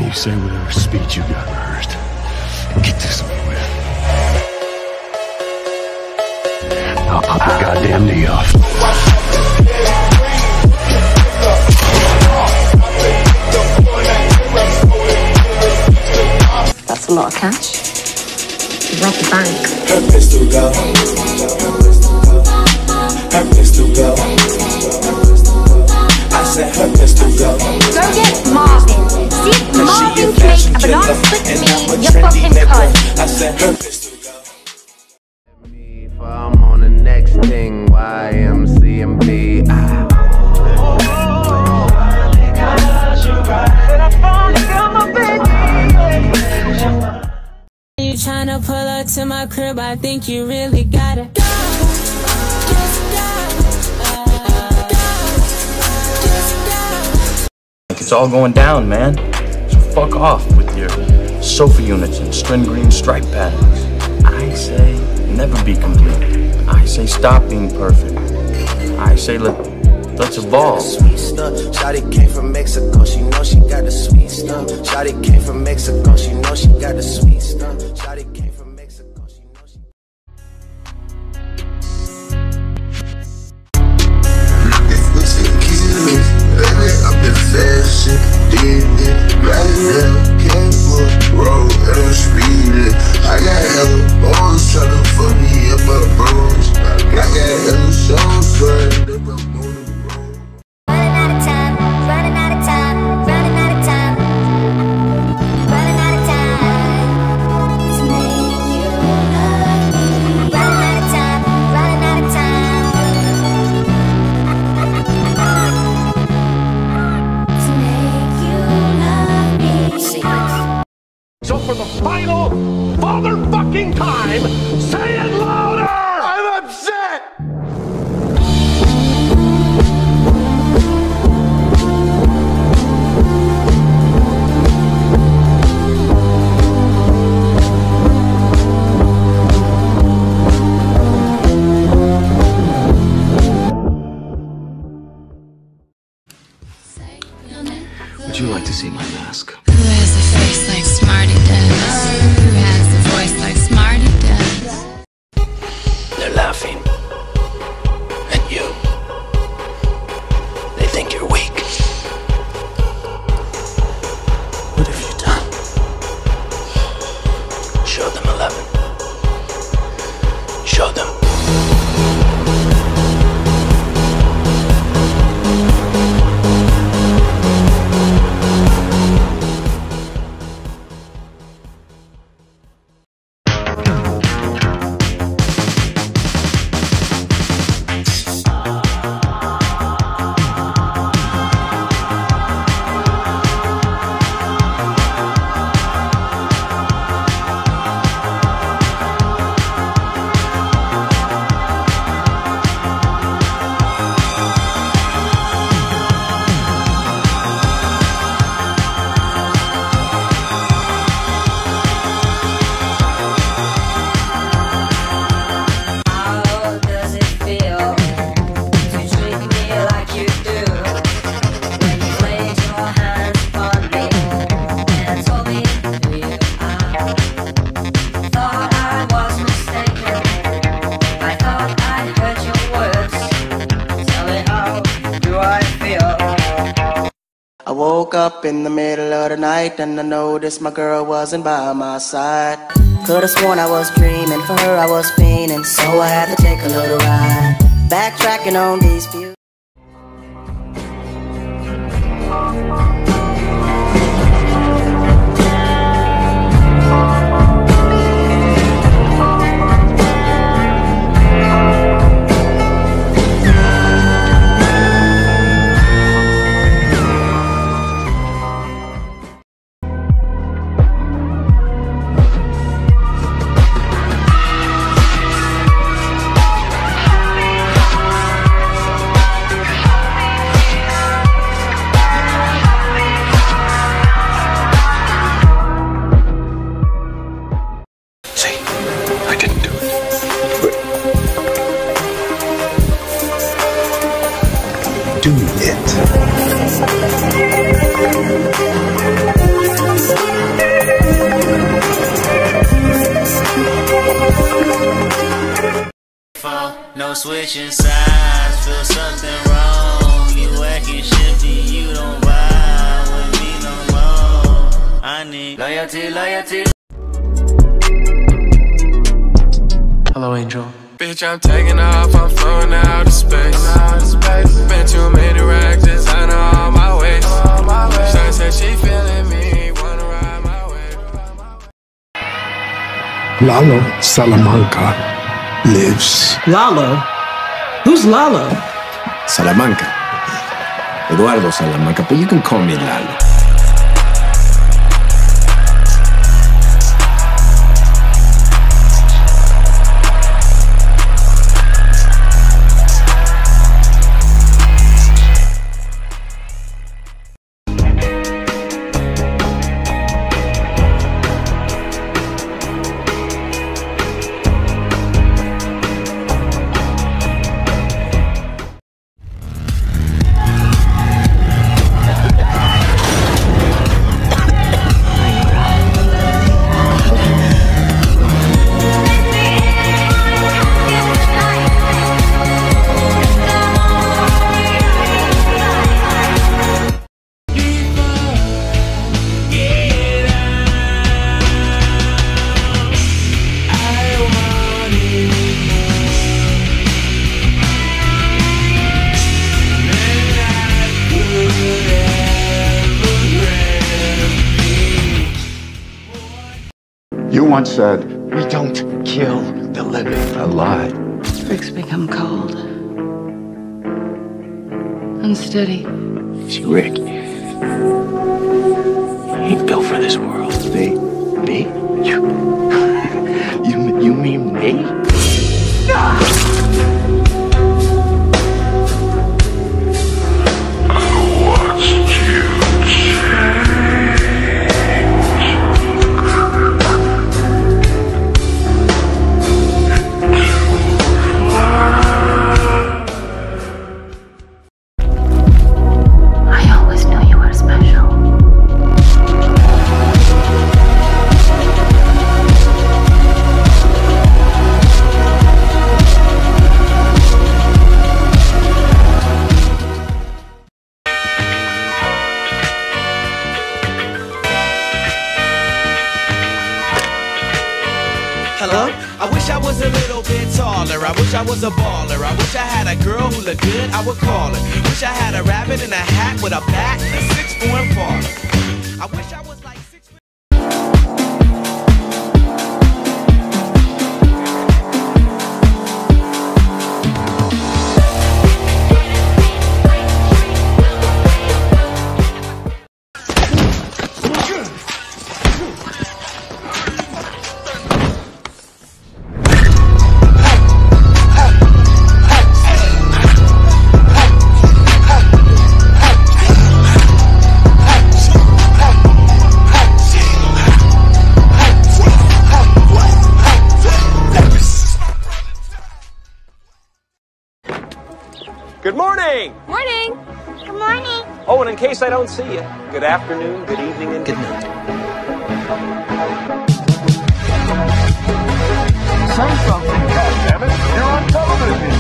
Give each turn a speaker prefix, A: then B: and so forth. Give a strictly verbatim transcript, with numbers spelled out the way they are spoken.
A: you say whatever speech you got rehearsed. Get this over with. I'll pop your goddamn knee off.
B: That's a lot of cash. You robbed the bank.
C: Her pistol go. Her pistol go. I said her pistol go.
B: Go get Marvin. See if Marvin can make a banana split to me, you fucking cunt.
C: I said her pistol go.
D: If I'm on the next thing, Y M C M B. Ah.
E: You tryna pull up to my crib, I think you really gotta go.
F: It's all going down, man. So fuck off with your sofa units and string green stripe patterns. I say never be complete. I say stop being perfect. I say let, let's evolve.
D: Sweet stuff. Shawty came from Mexico, she know she got the sweet stuff. Shawty came from Mexico, she know she got the sweet stuff. Shawty came from Mexico, she know she.
G: I've been fashion, did it, right now, can't roll and speed it. I got hella bones tryna fuck me up my bones. I got hella songs trying to up on the road.
B: Running out of time, running out of time, running out of time, running out of time to make you love me. Running out of time, running out of time to make you love me.
A: So for the final motherfucking time, say it louder! I'm upset! Would you like to see my mask?
E: Who has a face like Smarty does? Who has a voice like Smarty does?
F: They're laughing at you. They think you're weak. What have you done? Show them eleven. Show them.
D: I woke up in the middle of the night and I noticed my girl wasn't by my side. Could've sworn I was dreaming, for her I was fiending, so I had to take a little ride. Backtracking on these few.
H: switching sides, feel something wrong. You acting shifty, you don't vibe with me no more. I need loyalty, loyalty.
I: Hello, Angel. Bitch, I'm taking off, I'm floating out of space. Been too many racks, designer all my ways. She said she feeling me, wanna ride my way.
J: Lalo Salamanca lives.
K: Lalo? Who's Lalo?
L: Salamanca. Eduardo Salamanca, but you can call me Lalo.
A: You once said, we don't kill the living. A lie.
E: Bricks become cold. Unsteady.
A: See, Rick, you ain't built for this world. Me? Me? You? You, you mean me?
M: Hello? I wish I was a little bit taller. I wish I was a baller. I wish I had a girl who looked good, I would call her. Wish I had a rabbit in a hat with a bat and a six-form parlor. I wish I was like six...
N: Good morning!
B: Morning! Good morning!
N: Oh, and in case I don't see you, good afternoon, good evening, and good night.
A: Say something, goddammit! You're on television!